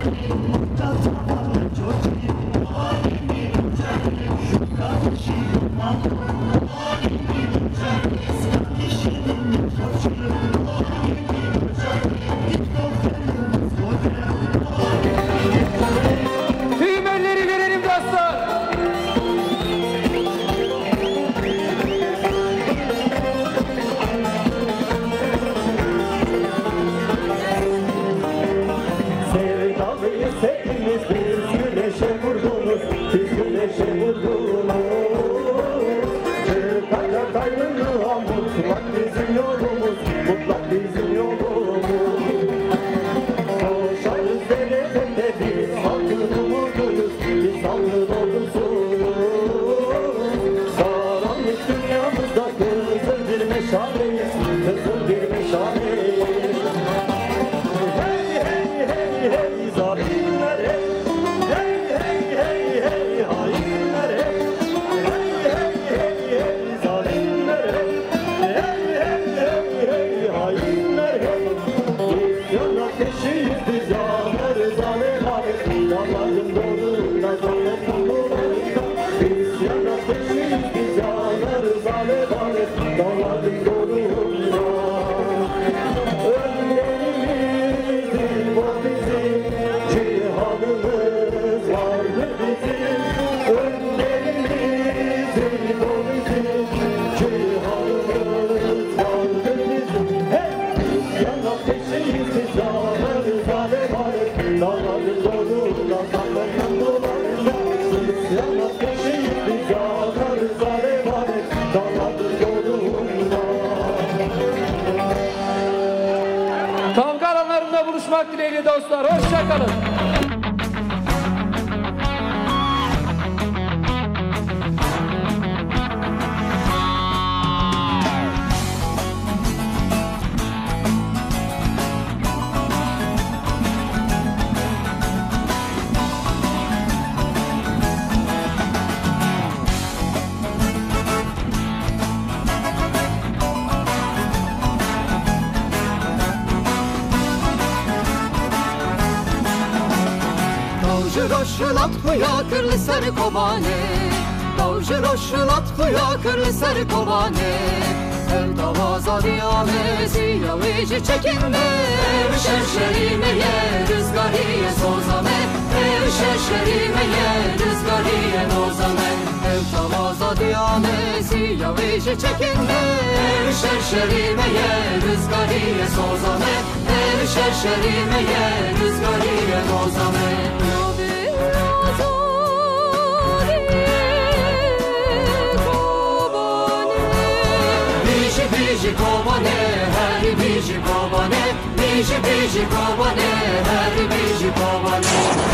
Tüm elleri verelim dostlar. Sevdalıyız hepimiz, biz güneşe vurdunuz, biz güneşe vurdunuz. Çıkacak ayrılığa mutlak bizim yolumuz, mutlak bizim yolumuz. Koşarız derecede biz halkın umuduyuz, biz halkın ordusuyuz. Karanlık dünyamızda kızıl bir meşaleyiz, kızıl bir meşaleyiz. Hey zalimler hey, hey hainler hey, hey zalimler hey, hainler hey. İsyan ateşiyiz biz, yanarız alev alev, dağların doğrunda zorlasın dolayında. İsyan ateşiyiz biz, yanarız alev alev, dağların doğrunda. Önlerimizdir bu bizim, cihanımız vardır bizim. Önlerimizdir bu bizim, cihanımız vardır bizim. Hey! İsyan ateşiyiz biz, yanarız alev alev, dağların zorunda sallanın dolayında. İsyan ateşiyiz biz, yanarız alev alev, dağların zorunda. Kavga alanlarında buluşmak dileğiyle dostlar. Hoşça kalın. Roşul atkuya kırlı sarı kobane, Davcı roşul atkuya kırlı sarı kobane. Ev davaza diyame ziyaveci çekinde, ev şerşerimeye rızgariye sozame, ev şerşerimeye rızgariye nozame. Ev davaza diyame ziyaveci çekinde, ev şerşerimeye rızgariye sozame, ev şerşerimeye rızgariye nozame. Biji kobane, her biji kobane, biji kobane, her biji kobane.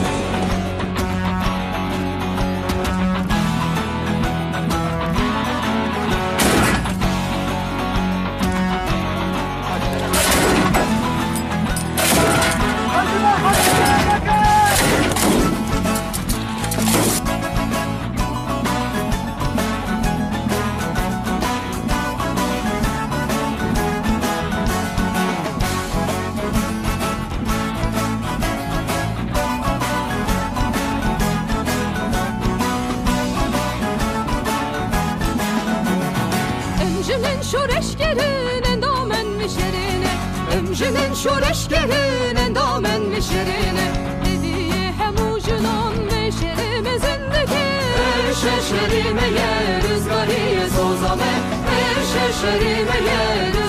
şoreşkerin endamen mişerine, Emjinin şoreşkerin endamen mişerine, Dediye hem ucunan meşerimizindeki Şeşerime yer rızgariye sozame, Şeşerime yer